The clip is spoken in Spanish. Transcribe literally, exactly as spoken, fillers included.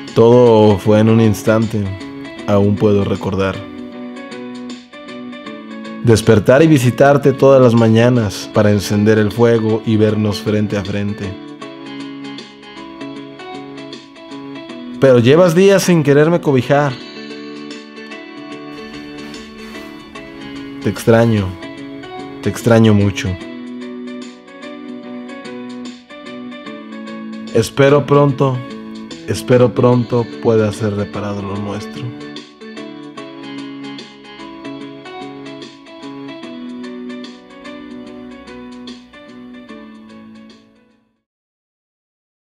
Todo fue en un instante, aún puedo recordar. Despertar y visitarte todas las mañanas para encender el fuego y vernos frente a frente. Pero llevas días sin quererme cobijar. Te extraño, te extraño mucho. Espero pronto, espero pronto pueda ser reparado lo nuestro.